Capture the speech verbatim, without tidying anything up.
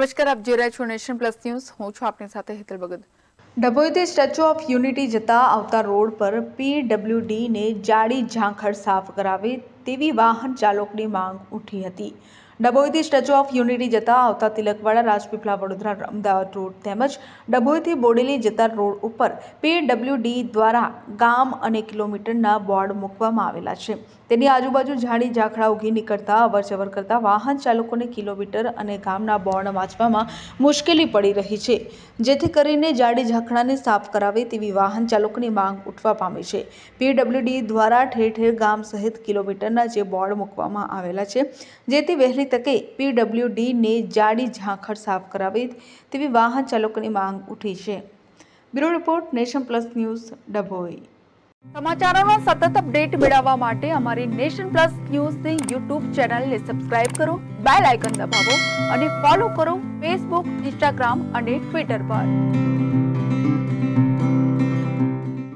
નમસ્કાર, આપ જોઈ રહ્યા છો નેશન પ્લસ ન્યૂઝ। હું છું આપની સાથે હેતલ ભગત। ડભોઈથી સ્ટેચ્યુ ઓફ યુનિટી જતા આવતા રોડ પર પીડબ્લ્યુડીને જાડી ઝાંખળ સાફ કરાવે તેવી વાહન ચાલકોની માંગ ઉઠી હતી। ડભોઈથી સ્ટેચ્યુ ઓફ યુનિટી જતા આવતા તિલકવાડા, રાજપીપળા, વડોદરા, અમદાવાદ રોડ તેમજ ડભોઈથી બોડેલી જતા રોડ ઉપર પીડબ્લ્યુડી દ્વારા ગામ અને કિલોમીટરના બોર્ડ મૂકવામાં આવેલા છે। તેની આજુબાજુ ઝાડી ઝાંખરા ઉગી નીકળતા અવરજવર કરતા વાહન ચાલકોને કિલોમીટર અને ગામના બોર્ડ વાંચવામાં મુશ્કેલી પડી રહી છે, જેથી કરીને જાડી ઝાંખરાને સાફ કરાવે તેવી વાહન ચાલકોની માંગ ઉઠવા પામી છે। પીડબ્લ્યુડી દ્વારા ઠેર ઠેર ગામ સહિત કિલોમીટરના જે બોર્ડ મૂકવામાં આવેલા છે, જેથી વહેલી તકે પીડબ્લ્યુડીને જાડી ઝાંખર સાફ કરાવે તેવી વાહન ચાલકોની માંગ ઉઠી છે। Bureau report, nation plus news, Dabhoi. સમાચારોનો સતત અપડેટ મેળવવા માટે અમારી નેશન પ્લસ ન્યૂઝની યુટ્યુબ ચેનલને સબસ્ક્રાઇબ કરો, બેલ આઇકન દબાવો અને ફોલો કરો ફેસબુક, ઇન્સ્ટાગ્રામ અને ટ્વિટર પર।